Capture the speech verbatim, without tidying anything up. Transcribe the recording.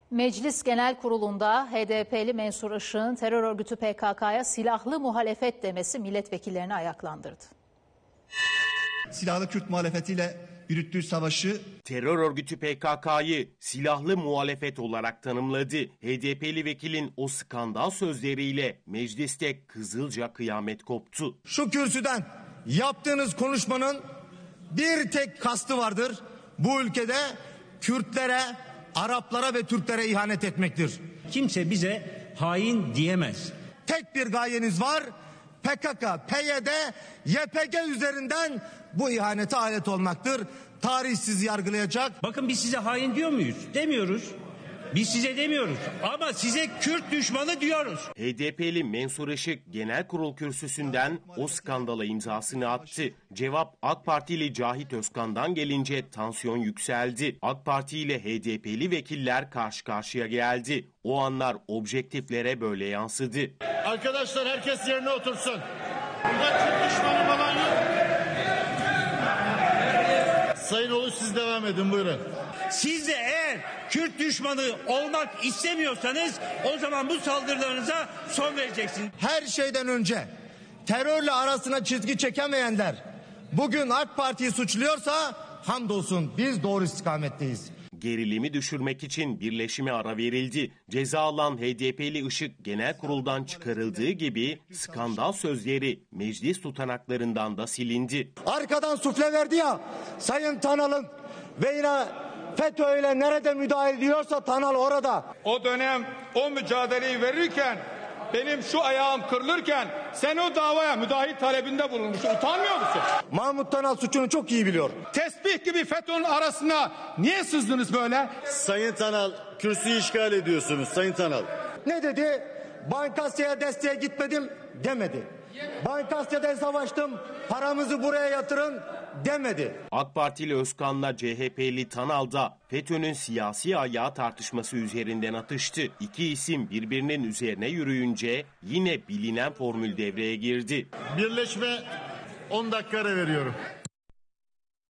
Meclis Genel Kurulu'nda H D P'li Mensur Işık'ın terör örgütü P K K'ya silahlı muhalefet demesi milletvekillerini ayaklandırdı. Silahlı Kürt muhalefetiyle yürüttüğü savaşı terör örgütü P K K'yı silahlı muhalefet olarak tanımladı. H D P'li vekilin o skandal sözleriyle mecliste kızılca kıyamet koptu. Şu kürsüden yaptığınız konuşmanın bir tek kastı vardır. Bu ülkede Kürtlere, Araplara ve Türklere ihanet etmektir. Kimse bize hain diyemez. Tek bir gayeniz var. P K K, P Y D, Y P G üzerinden bu ihanete alet olmaktır. Tarih sizi yargılayacak. Bakın biz size hain diyor muyuz? Demiyoruz. Biz size demiyoruz ama size Kürt düşmanı diyoruz. H D P'li Mensur Işık genel kurul kürsüsünden o skandala imzasını attı. Cevap AK Partili Cahit Özkan'dan gelince tansiyon yükseldi. AK Parti ile H D P'li vekiller karşı karşıya geldi. O anlar objektiflere böyle yansıdı. Arkadaşlar herkes yerine otursun. Burada Kürt düşmanı falan yok. Sayın Uluç siz devam edin buyurun. Siz de eğer Kürt düşmanı olmak istemiyorsanız o zaman bu saldırılarınıza son vereceksiniz. Her şeyden önce terörle arasına çizgi çekemeyenler bugün AK Parti'yi suçluyorsa hamdolsun biz doğru istikametteyiz. Gerilimi düşürmek için birleşime ara verildi. Ceza alan H D P'li Işık genel kuruldan çıkarıldığı gibi skandal sözleri meclis tutanaklarından da silindi. Arkadan sufle verdi ya Sayın Tanal'ın ve yine FETÖ'yle nerede müdahale ediyorsa Tanal orada. O dönem o mücadeleyi verirken benim şu ayağım kırılırken sen o davaya müdahil talebinde bulunmuşsun. Utanmıyor musun? Mahmut Tanal suçunu çok iyi biliyor. Tesbih gibi FETÖ'nün arasına niye sızdınız böyle? Sayın Tanal kürsüyü işgal ediyorsunuz Sayın Tanal. Ne dedi? Bankasya'ya desteğe gitmedim demedi. Bankasya'da savaştım paramızı buraya yatırın demedi. AK Partili Özkan'la C H P'li Tanal da FETÖ'nün siyasi ayağı tartışması üzerinden atıştı. İki isim birbirinin üzerine yürüyünce yine bilinen formül devreye girdi. Birleşme on dakika ara veriyorum.